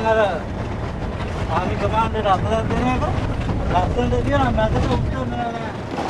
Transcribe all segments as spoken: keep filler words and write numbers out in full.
අර army commander අතට දෙන එක ලස්සනට කියනවා මැදට උත්තර නෑ.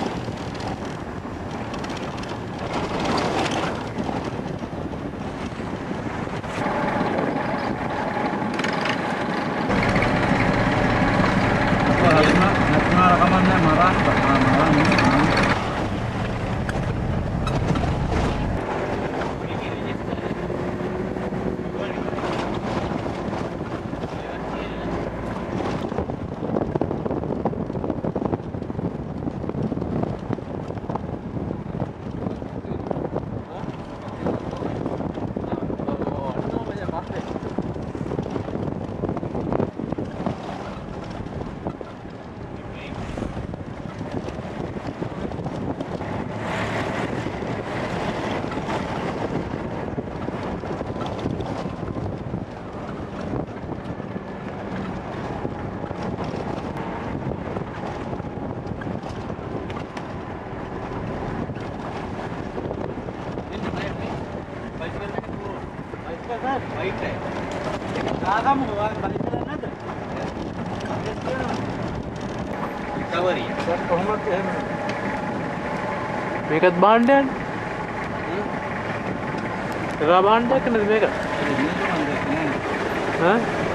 මේකත් බාණ්ඩයක් එරා බාණ්ඩයක් නේද මේක? ඈ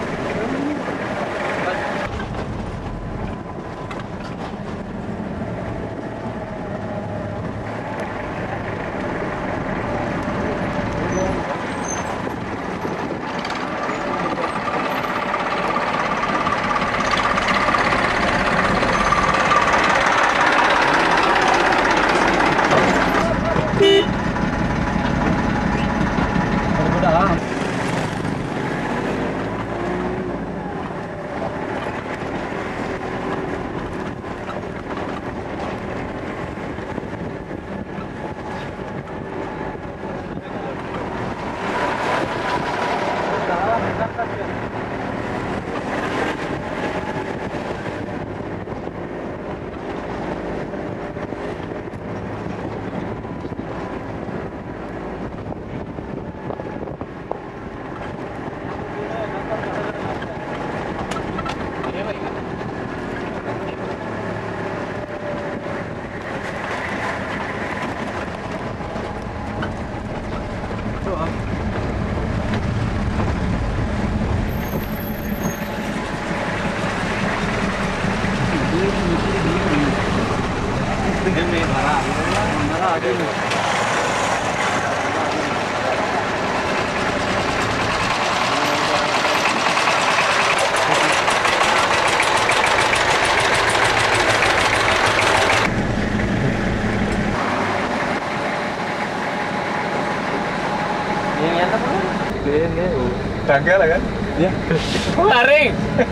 Tanggal kan? Ya. Laring.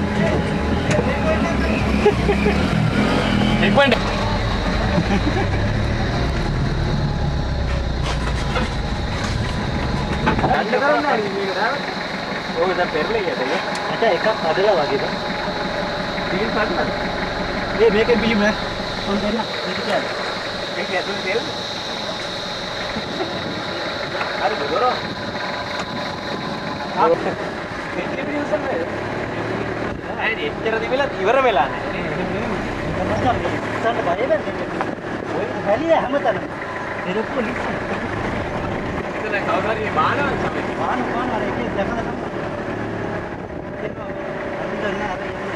Ipan. Anda kan nari ni kan? Oh, dah perlu ya tu. Acha ekak ada lah lagi tu. Tiga sana. Eh, mereka beam eh. Kau dah nak? Mereka ada. Mereka ada tu tel. Ada berapa? ඇයි එච්චර දිවිලා ඉවර වෙලා නැහැ. මම ඉස්සන්න බය වෙන්නේ. ඔය වැලිය හැමතැනම. එරපුව ලිස්ස. ඉතල කවුරුහරි බානවද තමයි. බාන බාන අර එකේ දැකලා තමයි. ඒක අnder නෑ අර යන්නේ.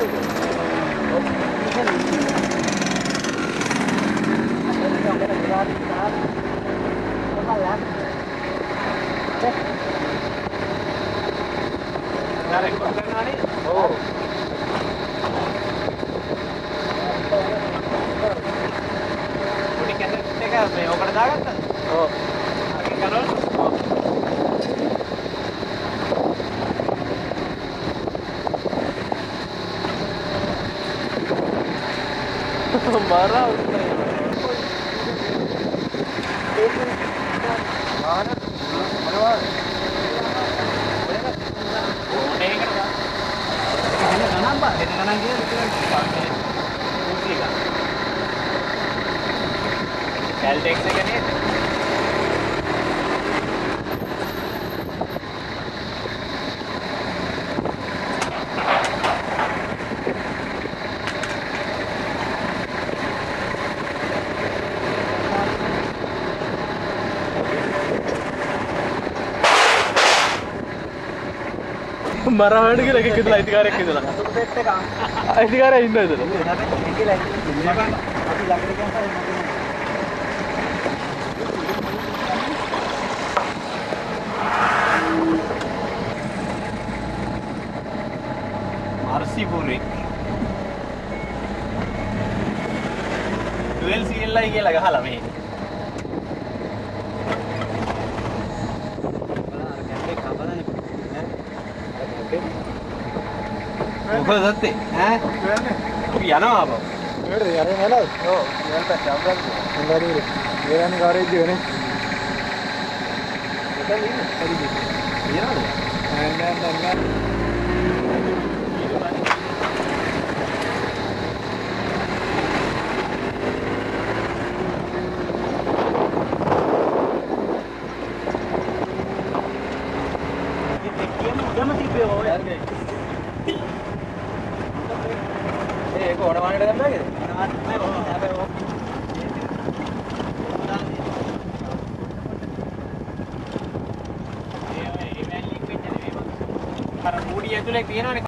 ඔකට දාගත්තද? ඔව්. අකින් කරනවද? ඔව්. मारा उसने माना बराबर नहीं करता है ना नाम बात है ना नाम ये पूछी का कैलटेक्स से क्या नहीं මරහඬ කියලා එකෙක් ඉඳලා අයිතිකාරයෙක් ඉඳලා සෙට් එක අයිතිකාරයා ඉන්න ඉඳලා අපි ළඟට ගියාම මාර්සිපුරේ ටුවෙල් සී එල් ආයි කියලා ගහලා මේ මොකද දත්තේ ඈ අපි යනවා බා ඒකට යන්නේ නේද ඔව් යන්න ශාබ්බන් හොඳයි ඉරානි ගාරේජ් එකනේ එතන ඉන්නේ හරි ඉරානි නෑ නෑ නෑ ඒක ඕන මානෙට ගන්න බෑද? නෑ ඕන හැබැයි ඕක. ඒ ඒ මැලි ලික්විඩ් නේ මේක. අර මූඩි ඇතුලේ තියෙනවනේ